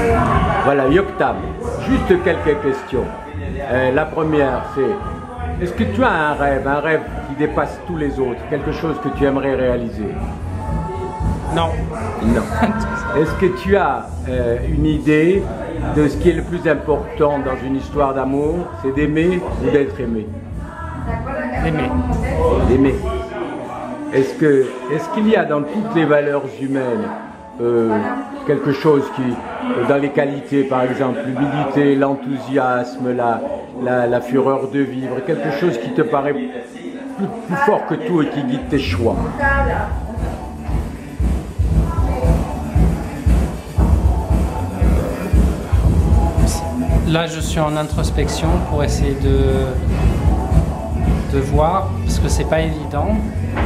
Voilà, Yoktam, juste quelques questions. La première, c'est, est-ce que tu as un rêve qui dépasse tous les autres, quelque chose que tu aimerais réaliser? Non. Non. Est-ce que tu as une idée de ce qui est le plus important dans une histoire d'amour? C'est d'aimer ou d'être aimé? Aimer. D'aimer. Est-ce qu'il y a dans toutes les valeurs humaines quelque chose qui, dans les qualités par exemple, l'humilité, l'enthousiasme, la fureur de vivre, quelque chose qui te paraît plus fort que tout et qui guide tes choix? Là, je suis en introspection pour essayer de voir, parce que c'est pas évident.